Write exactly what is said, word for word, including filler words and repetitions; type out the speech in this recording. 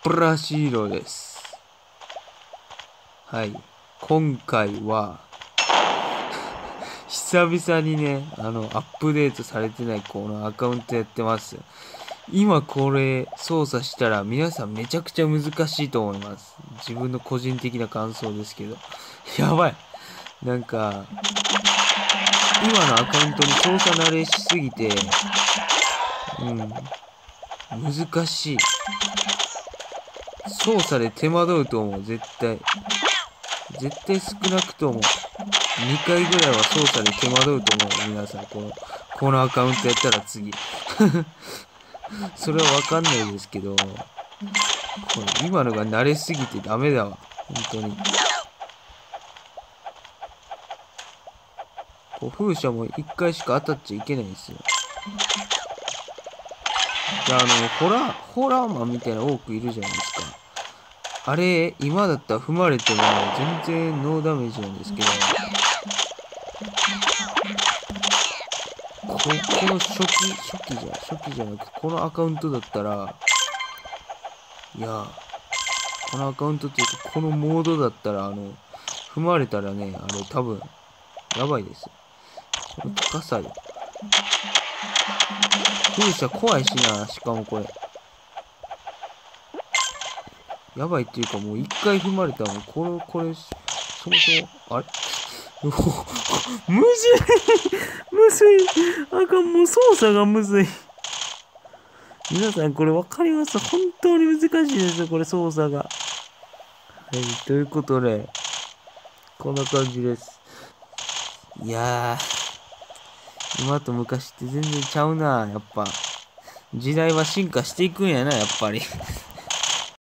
ブラシーロです。はい。今回は、久々にね、あの、アップデートされてないこのアカウントやってます。今これ操作したら皆さんめちゃくちゃ難しいと思います。自分の個人的な感想ですけど。やばい。なんか、今のアカウントに操作慣れしすぎて、うん、難しい。操作で手間取ると思う、絶対。絶対少なくともにかいぐらいは操作で手間取ると思う、皆さん。この、このアカウントやったら次。それはわかんないですけど、これ今のが慣れすぎてダメだわ。本当に。こう風車もいっかいしか当たっちゃいけないんですよ。で、あの、ホラー、ホラーマンみたいな多くいるじゃないですか。あれ、今だったら踏まれても全然ノーダメージなんですけど、こ、この初期、初期じゃ、初期じゃなくて、このアカウントだったら、いや、このアカウントっていうか、このモードだったら、あの、踏まれたらね、あれ多分、やばいですよ。この高さよ。風車怖いしな、しかもこれ。やばいっていうか、もう一回踏まれたら、もうこれ、これ、そもそも、あれむずいむずいあかん、もう操作がむずい。皆さんこれわかります？本当に難しいですよ、これ操作が。はい、ということで、こんな感じです。いやー、今と昔って全然ちゃうな、やっぱ。時代は進化していくんやな、やっぱり。